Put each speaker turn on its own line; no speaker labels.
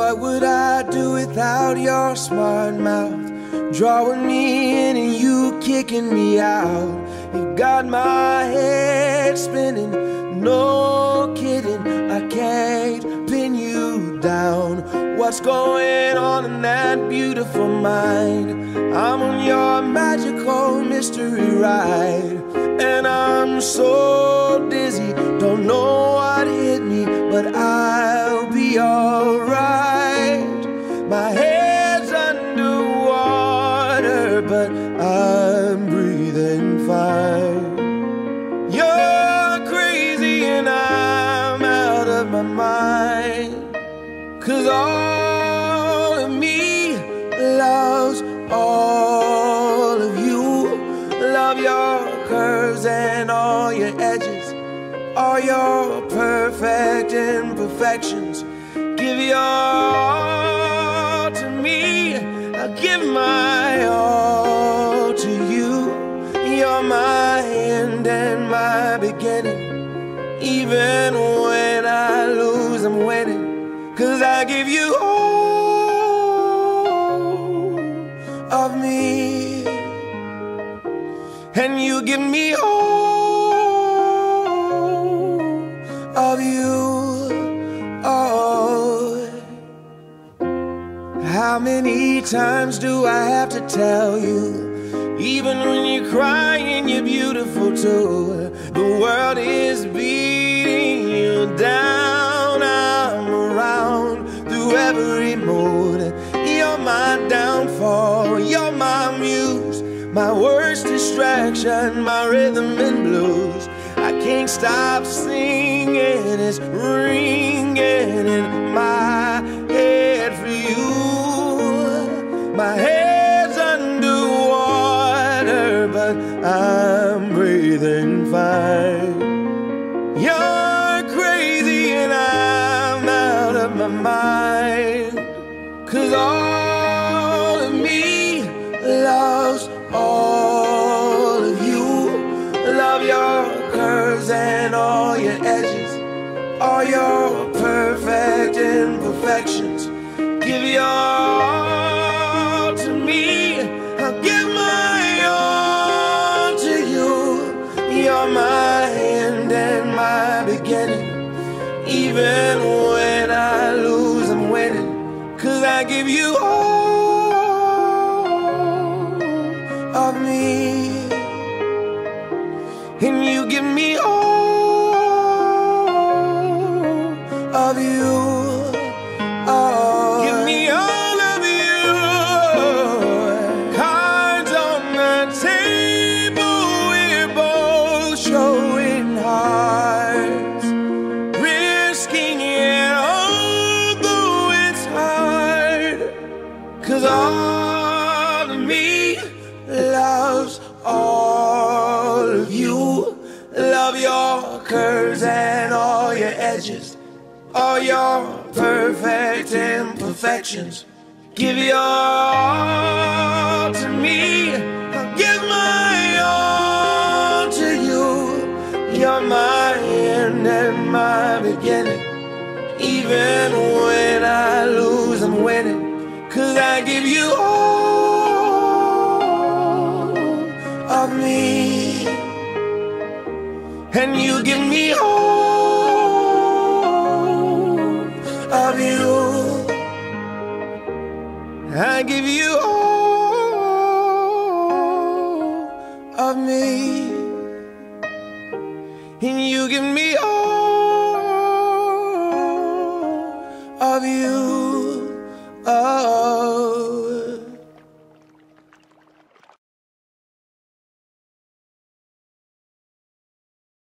What would I do without your smart mouth? Drawing me in and you kicking me out. You got my head spinning, no kidding, I can't pin you down. What's going on in that beautiful mind? I'm on your magical mystery ride, and I'm so dizzy, don't know what hit me, but I'll be alright. My head's underwater, but I'm breathing fine. You're crazy and I'm out of my mind, 'cause all of me loves all of you. Love your curves and all your edges, all your perfect imperfections. Give your all to me, I'll give my all to you. You're my end and my beginning. Even when I lose, I'm winning, 'cause I give you all of me, and you give me all of you. Oh, how many times do I have to tell you? Even when you're crying, you're beautiful too. The world is beating you down. I'm around through every mood. You're my downfall, you're my muse, my worst distraction, my rhythm and blues. I can't stop singing, it's ringing in my head for you. My head's underwater, but I'm breathing fine. You're crazy and I'm out of my mind, 'cause all of me loves all of you. Love your curves and all your edges, all your perfect imperfections. Give your all to me, I'll give my all to you. You're my end and my beginning. Even when I lose, I'm winning, 'cause I give you all of me, and you give me all of you. Oh, give me all of you. Cards on the table, we're both showing hearts, risking it although it's hard, 'cause all of me loves all of you. Love your curves and all your edges, all your perfect imperfections. Give your all to me, I'll give my all to you. You're my end and my beginning. Even when I lose, I'm winning, 'cause I give you all of me, and you give me all of you. I give you all of me, and you give me all of you.